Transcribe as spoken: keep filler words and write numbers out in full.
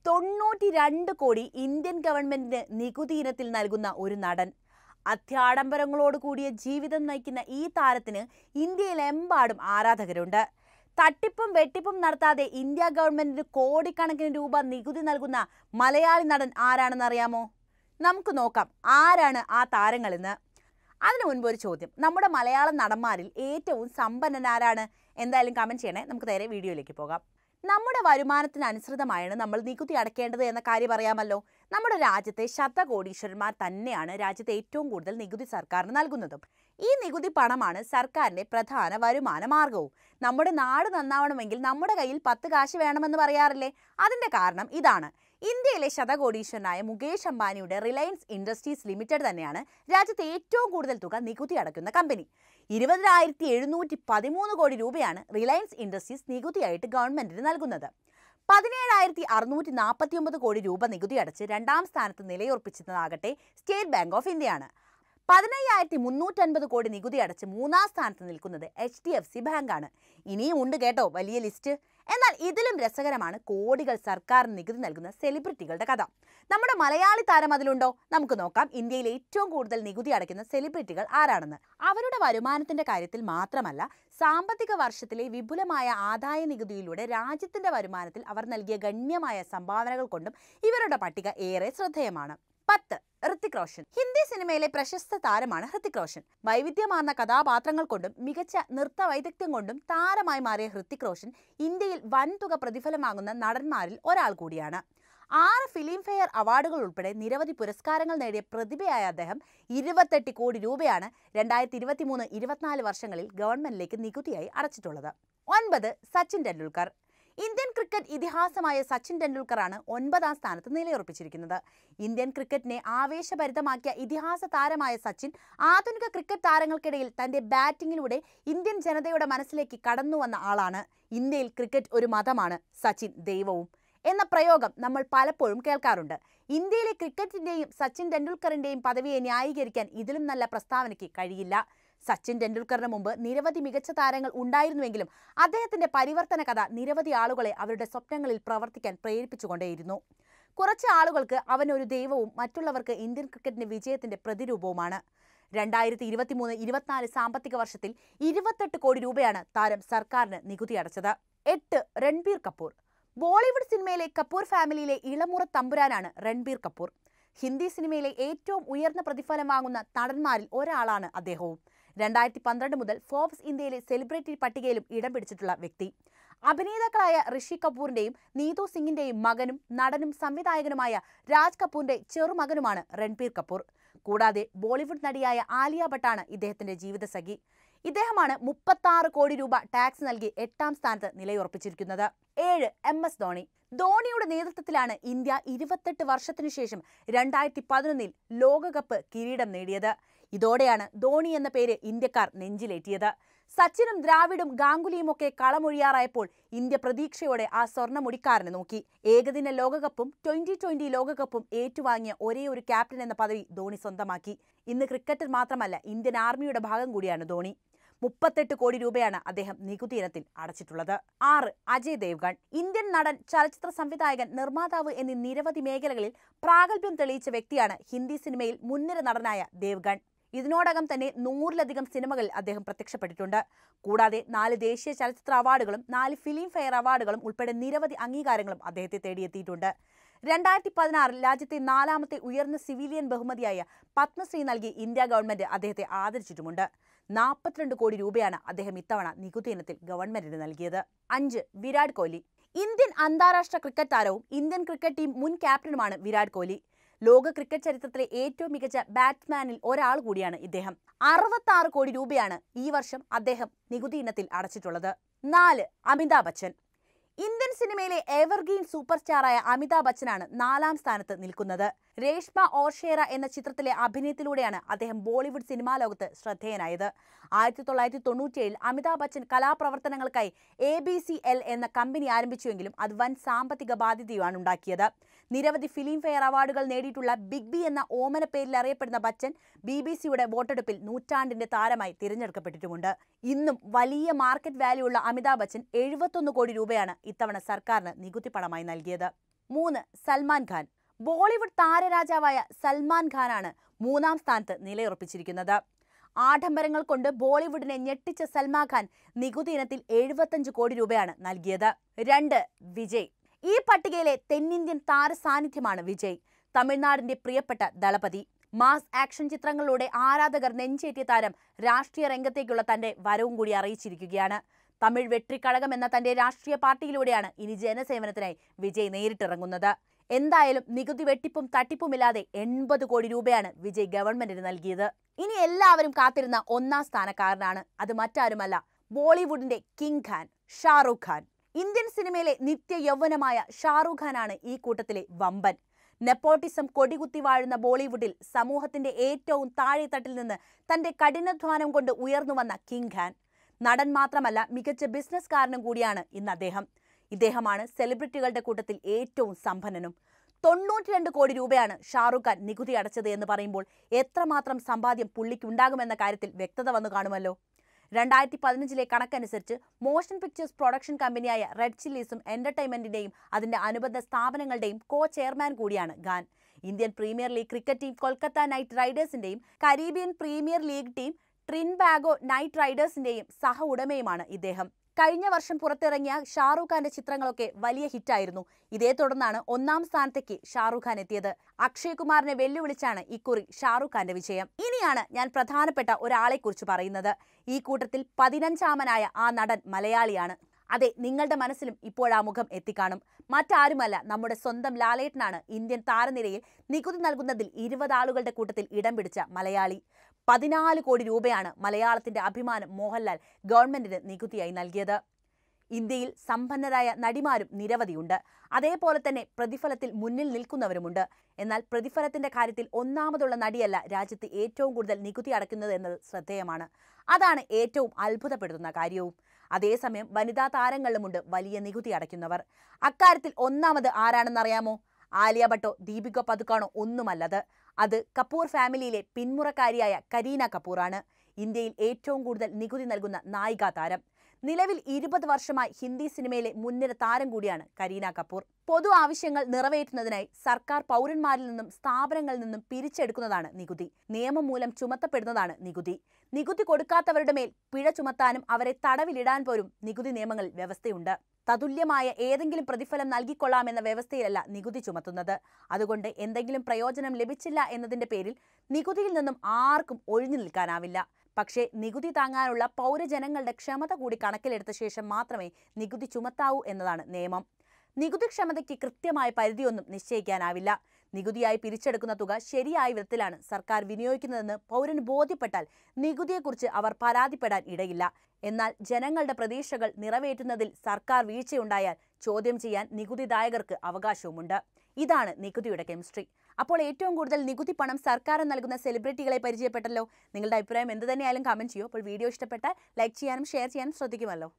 തൊണ്ണൂറ്റി രണ്ട് കോടി ഇന്ത്യൻ ഗവൺമെന്റിന് നികുതി ഇനത്തിൽ നൽകുന്ന ഒരു നടൻ. അത്യാഡംബരങ്ങളോട് കൂടിയ ജീവിതം നയിക്കുന്ന ഈ താരത്തിന് ഇന്ത്യയിലെമ്പാടും ആരാധകരുണ്ട്. തട്ടിപ്പും വെട്ടിപ്പും നടത്താതെ ഇന്ത്യ ഗവൺമെന്റിന് കോടിക്കണക്കിന് രൂപ നികുതി നൽകുന്ന മലയാളി നടൻ ആരാണെന്നറിയാമോ? നമുക്ക് നോക്കാം ആരാണ് ആ താരങ്ങളെന്ന്. അതിനു മുൻപ് ഒരു ചോദ്യം, നമ്മുടെ മലയാളം നടന്മാരിൽ ഏറ്റവും സമ്പന്നനാരാണ്? എന്തായാലും കമന്റ് ചെയ്യണേ. നമുക്ക് നേരെ വീഡിയോയിലേക്ക് പോകാം. നമ്മുടെ വരുമാനത്തിന് അനുസൃതമായാണ് നമ്മൾ നികുതി അടയ്ക്കേണ്ടത് എന്ന കാര്യം അറിയാമല്ലോ. നമ്മുടെ രാജ്യത്തെ ശതകോടീശ്വരന്മാർ തന്നെയാണ് രാജ്യത്തെ ഏറ്റവും കൂടുതൽ നികുതി സർക്കാരിന് നൽകുന്നതും. ഈ നികുതി പണമാണ് സർക്കാരിന്റെ പ്രധാന വരുമാന മാർഗവും. നമ്മുടെ നാട് നന്നാവണമെങ്കിൽ നമ്മുടെ കയ്യിൽ പത്ത് കാശ് വേണമെന്ന് പറയാറില്ലേ? അതിന്റെ കാരണം ഇതാണ്. ഇന്ത്യയിലെ ശതകോടീശ്വരനായ മുകേഷ് അംബാനിയുടെ റിലയൻസ് ഇൻഡസ്ട്രീസ് ലിമിറ്റഡ് തന്നെയാണ് രാജ്യത്തെ ഏറ്റവും കൂടുതൽ തുക നികുതി അടയ്ക്കുന്ന കമ്പനി. ഇരുപതിനായിരത്തി എഴുന്നൂറ്റി പതിമൂന്ന് കോടി രൂപയാണ് റിലയൻസ് ഇൻഡസ്ട്രീസ് നികുതിയായിട്ട് ഗവൺമെന്റിന് നൽകുന്നത്. പതിനേഴായിരത്തി അറുന്നൂറ്റി നാൽപ്പത്തി ഒമ്പത് കോടി രൂപ നികുതി അടച്ച് രണ്ടാം സ്ഥാനത്ത് നിലയുറപ്പിച്ചതാകട്ടെ സ്റ്റേറ്റ് ബാങ്ക് ഓഫ് ഇന്ത്യയാണ്. പതിനയ്യായിരത്തി മുന്നൂറ്റൻപത് കോടി നികുതി അടച്ച് മൂന്നാം സ്ഥാനത്ത് നിൽക്കുന്നത് എച്ച് ഡി എഫ് സി ബാങ്കാണ്. ഇനിയും ഉണ്ട് കേട്ടോ വലിയ ലിസ്റ്റ്. എന്നാൽ ഇതിലും രസകരമാണ് കോടികൾ സർക്കാരിന് നികുതി നൽകുന്ന സെലിബ്രിറ്റികളുടെ കഥ. നമ്മുടെ മലയാളി താരം അതിലുണ്ടോ? നമുക്ക് നോക്കാം ഇന്ത്യയിൽ ഏറ്റവും കൂടുതൽ നികുതി അടയ്ക്കുന്ന സെലിബ്രിറ്റികൾ ആരാണെന്ന്. അവരുടെ വരുമാനത്തിന്റെ കാര്യത്തിൽ മാത്രമല്ല, സാമ്പത്തിക വർഷത്തിലെ വിപുലമായ ആദായ നികുതിയിലൂടെ രാജ്യത്തിന്റെ വരുമാനത്തിൽ അവർ നൽകിയ ഗണ്യമായ സംഭാവനകൾ കൊണ്ടും ഇവരുടെ പട്ടിക ഏറെ ശ്രദ്ധേയമാണ്. പത്ത്. ഹൃത്തിക് റോഷൻ. ഹിന്ദി സിനിമയിലെ പ്രശസ്ത താരമാണ് ഹൃത്തിക് റോഷൻ. വൈവിധ്യമാർന്ന കഥാപാത്രങ്ങൾ കൊണ്ടും മികച്ച നൃത്ത വൈദഗ്ധ്യം കൊണ്ടും താരമായി മാറിയ ഹൃത്തിക് റോഷൻ ഇന്ത്യയിൽ വൻതുക പ്രതിഫലം വാങ്ങുന്ന നടന്മാരിൽ ഒരാൾ കൂടിയാണ്. ആറ് ഫിലിം ഫെയർ അവാർഡുകൾ ഉൾപ്പെടെ നിരവധി പുരസ്കാരങ്ങൾ നേടിയ പ്രതിഭയായ അദ്ദേഹം ഇരുപത്തെട്ട് കോടി രൂപയാണ് രണ്ടായിരത്തി ഇരുപത്തി മൂന്ന് ഇരുപത്തിനാല് വർഷങ്ങളിൽ ഗവൺമെന്റിലേക്ക് നികുതിയായി അടച്ചിട്ടുള്ളത്. ഒൻപത്. സച്ചിൻ ടെണ്ടുൽക്കർ. ഇന്ത്യൻ ക്രിക്കറ്റ് ഇതിഹാസമായ സച്ചിൻ ടെണ്ടുൽക്കറാണ് ഒൻപതാം സ്ഥാനത്ത് നിലയുറപ്പിച്ചിരിക്കുന്നത്. ഇന്ത്യൻ ക്രിക്കറ്റിനെ ആവേശഭരിതമാക്കിയ ഇതിഹാസ താരമായ സച്ചിൻ ആധുനിക ക്രിക്കറ്റ് താരങ്ങൾക്കിടയിൽ തന്റെ ബാറ്റിങ്ങിലൂടെ ഇന്ത്യൻ ജനതയുടെ മനസ്സിലേക്ക് കടന്നു വന്ന ആളാണ്. ഇന്ത്യയിൽ ക്രിക്കറ്റ് ഒരു മതമാണ്, സച്ചിൻ ദൈവവും എന്ന പ്രയോഗം നമ്മൾ പലപ്പോഴും കേൾക്കാറുണ്ട്. ഇന്ത്യയിലെ ക്രിക്കറ്റിന്റെയും സച്ചിൻ ടെണ്ടുൽക്കറിന്റെയും പദവിയെ ന്യായീകരിക്കാൻ ഇതിലും നല്ല പ്രസ്താവനയ്ക്ക് കഴിയില്ല. സച്ചിൻ ടെണ്ടുൽക്കറിന് മുമ്പ് നിരവധി മികച്ച താരങ്ങൾ ഉണ്ടായിരുന്നുവെങ്കിലും അദ്ദേഹത്തിന്റെ പരിവർത്തന കഥ നിരവധി ആളുകളെ അവരുടെ സ്വപ്നങ്ങളിൽ പ്രവർത്തിക്കാൻ പ്രേരിപ്പിച്ചുകൊണ്ടേയിരുന്നു. കുറച്ച് ആളുകൾക്ക് അവൻ ഒരു ദൈവവും മറ്റുള്ളവർക്ക് ഇന്ത്യൻ ക്രിക്കറ്റിന്റെ വിജയത്തിന്റെ പ്രതിരൂപവുമാണ്. രണ്ടായിരത്തി ഇരുപത്തി മൂന്ന് ഇരുപത്തിനാല് സാമ്പത്തിക വർഷത്തിൽ ഇരുപത്തെട്ട് കോടി രൂപയാണ് താരം സർക്കാരിന് നികുതി അടച്ചത്. എട്ട്. രൺബീർ കപൂർ. ബോളിവുഡ് സിനിമയിലെ കപൂർ ഫാമിലിയിലെ ഇളമുറ തമ്പുരാനാണ് രൺബീർ കപൂർ. ഹിന്ദി സിനിമയിലെ ഏറ്റവും ഉയർന്ന പ്രതിഫലം വാങ്ങുന്ന നടന്മാരിൽ ഒരാളാണ് അദ്ദേഹവും. രണ്ടായിരത്തി പന്ത്രണ്ട് മുതൽ ഫോബ്സ് ഇന്ത്യയിലെ സെലിബ്രിറ്റി പട്ടികയിലും ഇടം പിടിച്ചിട്ടുള്ള വ്യക്തി. അഭിനേതാക്കളായ ഋഷി കപൂറിന്റെയും നീതു സിംഗിന്റെയും മകനും നടനും സംവിധായകനുമായ രാജ് കപൂറിന്റെ ചെറുമകനുമാണ് രൺബീർ കപൂർ. കൂടാതെ ബോളിവുഡ് നടിയായ ആലിയ ഭട്ടാണ് ഇദ്ദേഹത്തിന്റെ ജീവിതസഖി. ഇദ്ദേഹമാണ് മുപ്പത്തി ആറ് കോടി രൂപ ടാക്സ് നൽകി എട്ടാം സ്ഥാനത്ത് നിലയുറപ്പിച്ചിരിക്കുന്നത്. ഏഴ്. M S Dhoni. ധോണിയുടെ നേതൃത്വത്തിലാണ് ഇന്ത്യ ഇരുപത്തെട്ട് വർഷത്തിനു ശേഷം രണ്ടായിരത്തി പതിനൊന്നിൽ ലോകകപ്പ് കിരീടം നേടിയത്. ഇതോടെയാണ് ധോണി എന്ന പേര് ഇന്ത്യക്കാർ നെഞ്ചിലേറ്റിയത്. സച്ചിനും ദ്രാവിഡും ഗാംഗുലിയും ഒക്കെ കളമൊഴിയാറായപ്പോൾ ഇന്ത്യ പ്രതീക്ഷയോടെ ആ സ്വർണ്ണമുടിക്കാരനെ നോക്കി. ഏകദിന ലോകകപ്പും ട്വന്റി ട്വന്റി ലോകകപ്പും ഏറ്റുവാങ്ങിയ ഒരേ ഒരു ക്യാപ്റ്റൻ എന്ന പദവി ധോണി സ്വന്തമാക്കി. ഇന്ന് ക്രിക്കറ്റർ മാത്രമല്ല, ഇന്ത്യൻ ആർമിയുടെ ഭാഗം കൂടിയാണ് ധോണി. മുപ്പത്തെട്ട് കോടി രൂപയാണ് അദ്ദേഹം നികുതി ഇനത്തിൽ അടച്ചിട്ടുള്ളത്. ആറ്. അജയ് ദേവ്ഗൺ. ഇന്ത്യൻ നടൻ, ചലച്ചിത്ര സംവിധായകൻ, നിർമ്മാതാവ് എന്നീ നിരവധി മേഖലകളിൽ പ്രാഗൽഭ്യം തെളിയിച്ച വ്യക്തിയാണ് ഹിന്ദി സിനിമയിൽ മുൻനിര നടനായ ദേവ്ഗൺ. ഇതിനോടകം തന്നെ നൂറിലധികം സിനിമകളിൽ അദ്ദേഹം പ്രത്യക്ഷപ്പെട്ടിട്ടുണ്ട്. കൂടാതെ നാല് ദേശീയ ചലച്ചിത്ര അവാർഡുകളും നാല് ഫിലിം ഫെയർ അവാർഡുകളും ഉൾപ്പെടെ നിരവധി അംഗീകാരങ്ങളും അദ്ദേഹത്തെ തേടിയെത്തിയിട്ടുണ്ട്. രണ്ടായിരത്തി പതിനാറിൽ രാജ്യത്തെ നാലാമത്തെ ഉയർന്ന സിവിലിയൻ ബഹുമതിയായ പത്മശ്രീ നൽകി ഇന്ത്യ ഗവൺമെന്റ് അദ്ദേഹത്തെ ആദരിച്ചിട്ടുമുണ്ട്. നാൽപ്പത്തിരണ്ട് കോടി രൂപയാണ് അദ്ദേഹം ഇത്തവണ നികുതി ഇനത്തിൽ ഗവൺമെന്റിന് നൽകിയത്. അഞ്ച്. വിരാട് കോഹ്ലി. ഇന്ത്യൻ അന്താരാഷ്ട്ര ക്രിക്കറ്റ് താരവും ഇന്ത്യൻ ക്രിക്കറ്റ് ടീം മുൻ ക്യാപ്റ്റനുമാണ് വിരാട് കോഹ്ലി. ലോക ക്രിക്കറ്റ് ചരിത്രത്തിലെ ഏറ്റവും മികച്ച ബാറ്റ്സ്മാനിൽ ഒരാൾ കൂടിയാണ് ഇദ്ദേഹം. അറുപത്തി ആറ് കോടി രൂപയാണ് ഈ വർഷം അദ്ദേഹം നികുതി ഇനത്തിൽ അടച്ചിട്ടുള്ളത്. നാല്. അമിതാഭ് ബച്ചൻ. ഇന്ത്യൻ സിനിമയിലെ എവർഗ്രീൻ സൂപ്പർ സ്റ്റാറായ അമിതാഭ് ബച്ചനാണ് നാലാം സ്ഥാനത്ത് നിൽക്കുന്നത്. രേഷ്മ ഓർഷേറ എന്ന ചിത്രത്തിലെ അഭിനയത്തിലൂടെയാണ് അദ്ദേഹം ബോളിവുഡ് സിനിമാ ലോകത്ത് ശ്രദ്ധേയനായത്. ആയിരത്തി തൊള്ളായിരത്തി തൊണ്ണൂറ്റിയേഴിൽ അമിതാഭ് ബച്ചൻ കലാപ്രവർത്തനങ്ങൾക്കായി എ ബി സി എൽ എന്ന കമ്പനി ആരംഭിച്ചുവെങ്കിലും അത് വൻ സാമ്പത്തിക ബാധ്യതയാണ് ഉണ്ടാക്കിയത്. നിരവധി ഫിലിം ഫെയർ അവാർഡുകൾ നേടിയിട്ടുള്ള ബിഗ് ബി എന്ന ഓമന പേരിൽ അറിയപ്പെടുന്ന ബച്ചൻ ബി ബി സിയുടെ വോട്ടെടുപ്പിൽ നൂറ്റാണ്ടിന്റെ താരമായി തിരഞ്ഞെടുക്കപ്പെട്ടിട്ടുമുണ്ട്. ഇന്നും വലിയ മാർക്കറ്റ് വാല്യൂ ഉള്ള അമിതാഭ് ബച്ചൻ എഴുപത്തൊന്ന് കോടി രൂപയാണ് ഇത്തവണ സർക്കാരിന് നികുതി പണമായി നൽകിയത്. മൂന്ന് സൽമാൻ ഖാൻ. ബോളിവുഡ് താരരാജാവായ സൽമാൻ ഖാനാണ് മൂന്നാം സ്ഥാനത്ത് നിലയുറപ്പിച്ചിരിക്കുന്നത്. ആഡംബരങ്ങൾ കൊണ്ട് ബോളിവുഡിനെ ഞെട്ടിച്ച സൽമാൻ ഖാൻ നികുതി ഇനത്തിൽ എഴുപത്തഞ്ച് കോടി രൂപയാണ് നൽകിയത്. രണ്ട് വിജയ്. ഈ പട്ടികയിലെ തെന്നിന്ത്യൻ താര സാന്നിധ്യമാണ് വിജയ്. തമിഴ്നാടിന്റെ പ്രിയപ്പെട്ട ദളപതി. മാസ് ആക്ഷൻ ചിത്രങ്ങളിലൂടെ ആരാധകർ നെഞ്ചേറ്റിയ താരം രാഷ്ട്രീയ രംഗത്തേക്കുള്ള തന്റെ വരവും കൂടി അറിയിച്ചിരിക്കുകയാണ്. തമിഴ് വെട്രിക്കഴകം എന്ന തന്റെ രാഷ്ട്രീയ പാർട്ടിയിലൂടെയാണ് ഇനി ജനസേവനത്തിനായി വിജയ് നേരിട്ടിറങ്ങുന്നത്. എന്തായാലും നികുതി വെട്ടിപ്പും തട്ടിപ്പുമില്ലാതെ എൺപത് കോടി രൂപയാണ് വിജയ് ഗവൺമെന്റിന് നൽകിയത്. ഇനി എല്ലാവരും കാത്തിരുന്ന ഒന്നാം സ്ഥാനക്കാരനാണ്. അത് മറ്റാരുമല്ല, ബോളിവുഡിന്റെ കിങ് ഖാൻ ഷാറൂഖ് ഖാൻ. ഇന്ത്യൻ സിനിമയിലെ നിത്യ യൗവനമായ ഷാറൂഖ് ഖാനാണ് ഈ കൂട്ടത്തിലെ വമ്പൻ. നെപ്പോട്ടിസം കൊടികുത്തി വാഴുന്ന ബോളിവുഡിൽ സമൂഹത്തിന്റെ ഏറ്റവും താഴെത്തട്ടിൽ നിന്ന് തന്റെ കഠിനാധ്വാനം കൊണ്ട് ഉയർന്നു വന്ന കിങ് ഖാൻ. നടൻ മാത്രമല്ല, മികച്ച ബിസിനസ്സുകാരനും കൂടിയാണ് ഇന്ന് അദ്ദേഹം. ഇദ്ദേഹമാണ് സെലിബ്രിറ്റികളുടെ കൂട്ടത്തിൽ ഏറ്റവും സമ്പന്നനും. തൊണ്ണൂറ്റി രണ്ട് കോടി രൂപയാണ് ഷാറൂഖ് ഖാൻ നികുതി അടച്ചത് എന്ന് പറയുമ്പോൾ എത്രമാത്രം സമ്പാദ്യം പുള്ളിക്കുണ്ടാകുമെന്ന കാര്യത്തിൽ വ്യക്തത വന്നു കാണുമല്ലോ. രണ്ടായിരത്തി പതിനഞ്ചിലെ കണക്കനുസരിച്ച് മോഷൻ പിക്ചേഴ്സ് പ്രൊഡക്ഷൻ കമ്പനിയായ റെഡ് ചില്ലീസും എന്റർടൈൻമെന്റിന്റെയും അതിന്റെ അനുബന്ധ സ്ഥാപനങ്ങളുടെയും കോ ചെയർമാൻ കൂടിയാണ് Khan. Indian Premier League cricket team Kolkata knight റൈഡേഴ്സിന്റെയും Caribbean Premier League team Trinbago knight റൈഡേഴ്സിന്റെയും സഹ ഉടമയുമാണ് ഇദ്ദേഹം. കഴിഞ്ഞ വർഷം പുറത്തിറങ്ങിയ ഷാറൂഖ് ഖാന്റെ ചിത്രങ്ങളൊക്കെ വലിയ ഹിറ്റായിരുന്നു. ഇതേ തുടർന്നാണ് ഒന്നാം സ്ഥാനത്തേക്ക് ഷാറൂഖ് ഖാൻ എത്തിയത്. അക്ഷയ് കുമാറിനെ വെല്ലുവിളിച്ചാണ് ഇക്കുറി ഷാറൂഖ് ഖാന്റെ വിജയം. ഇനിയാണ് ഞാൻ പ്രധാനപ്പെട്ട ഒരാളെ കുറിച്ച് പറയുന്നത്. ഈ കൂട്ടത്തിൽ പതിനഞ്ചാമനായ ആ നടൻ മലയാളിയാണ്. അതെ, നിങ്ങളുടെ മനസ്സിലും ഇപ്പോഴാ മുഖം എത്തിക്കാണും. മറ്റാരുമല്ല, നമ്മുടെ സ്വന്തം ലാലേട്ടനാണ് ഇന്ത്യൻ താരനിരയിൽ നികുതി നൽകുന്നതിൽ ഇരുപത് ആളുകളുടെ കൂട്ടത്തിൽ ഇടം പിടിച്ച മലയാളി. പതിനാല് കോടി രൂപയാണ് മലയാളത്തിന്റെ അഭിമാനം മോഹൻലാൽ ഗവൺമെന്റിന് നികുതിയായി നൽകിയത്. ഇന്ത്യയിൽ സമ്പന്നരായ നടിമാരും നിരവധിയുണ്ട്. അതേപോലെ തന്നെ പ്രതിഫലത്തിൽ മുന്നിൽ നിൽക്കുന്നവരുമുണ്ട്. എന്നാൽ പ്രതിഫലത്തിന്റെ കാര്യത്തിൽ ഒന്നാമതുള്ള നടിയല്ല രാജ്യത്ത് ഏറ്റവും കൂടുതൽ നികുതി അടയ്ക്കുന്നത് എന്നത് ശ്രദ്ധേയമാണ്. അതാണ് ഏറ്റവും അത്ഭുതപ്പെടുത്തുന്ന കാര്യവും. അതേസമയം വനിതാ താരങ്ങളിലുമുണ്ട് വലിയ നികുതി അടയ്ക്കുന്നവർ. അക്കാര്യത്തിൽ ഒന്നാമത് ആരാണെന്നറിയാമോ? ആലിയ ഭട്ടോ ദീപിക പദുക്കോണോ ഒന്നുമല്ലത്. അത് കപൂർ ഫാമിലിയിലെ പിന്മുറക്കാരിയായ കരീന കപൂറാണ്. ഇന്ത്യയിൽ ഏറ്റവും കൂടുതൽ നികുതി നൽകുന്ന നായികാ താരം. നിലവിൽ ഇരുപത് വർഷമായി ഹിന്ദി സിനിമയിലെ മുൻനിര താരം കൂടിയാണ് കരീന കപൂർ. പൊതു ആവശ്യങ്ങൾ നിറവേറ്റുന്നതിനായി സർക്കാർ പൗരന്മാരിൽ നിന്നും സ്ഥാപനങ്ങളിൽ നിന്നും പിരിച്ചെടുക്കുന്നതാണ് നികുതി. നിയമം മൂലം ചുമത്തപ്പെടുന്നതാണ് നികുതി. നികുതി കൊടുക്കാത്തവരുടെ മേൽ പിഴ ചുമത്താനും അവരെ തടവിലിടാൻ പോലും നികുതി നിയമങ്ങളിൽ വ്യവസ്ഥയുണ്ട്. തതുല്യമായ ഏതെങ്കിലും പ്രതിഫലം നൽകിക്കൊള്ളാമെന്ന വ്യവസ്ഥയിലല്ല നികുതി ചുമത്തുന്നത്. അതുകൊണ്ട് എന്തെങ്കിലും പ്രയോജനം ലഭിച്ചില്ല എന്നതിന്റെ പേരിൽ നികുതിയിൽ നിന്നും ആർക്കും ഒഴിഞ്ഞു നിൽക്കാനാവില്ല. പക്ഷേ നികുതി താങ്ങാനുള്ള പൗരജനങ്ങളുടെ ക്ഷമത കൂടി കണക്കിലെടുത്ത ശേഷം മാത്രമേ നികുതി ചുമത്താവൂ എന്നതാണ് നിയമം. നികുതി ക്ഷമതയ്ക്ക് കൃത്യമായ പരിധിയൊന്നും നിശ്ചയിക്കാനാവില്ല. നികുതിയായി പിരിച്ചെടുക്കുന്ന തുക ശരിയായ വിധത്തിലാണ് സർക്കാർ വിനിയോഗിക്കുന്നതെന്ന് പൗരന് ബോധ്യപ്പെട്ടാൽ നികുതിയെക്കുറിച്ച് അവർ പരാതിപ്പെടാൻ ഇടയില്ല. എന്നാൽ ജനങ്ങളുടെ പ്രതീക്ഷകൾ നിറവേറ്റുന്നതിൽ സർക്കാർ വീഴ്ചയുണ്ടായാൽ ചോദ്യം ചെയ്യാൻ നികുതിദായകർക്ക് അവകാശവുമുണ്ട്. ഇതാണ് നികുതിയുടെ കെമിസ്ട്രി. അപ്പോൾ ഏറ്റവും കൂടുതൽ നികുതി പണം സർക്കാർ നൽകുന്ന സെലിബ്രിറ്റികളെ പരിചയപ്പെട്ടല്ലോ. നിങ്ങളുടെ അഭിപ്രായം എന്ത് തന്നെയായാലും കമന്റ് ചെയ്യൂ. അപ്പോൾ വീഡിയോ ഇഷ്ടപ്പെട്ടാൽ ലൈക്ക് ചെയ്യാനും ഷെയർ ചെയ്യാനും ശ്രദ്ധിക്കുമല്ലോ.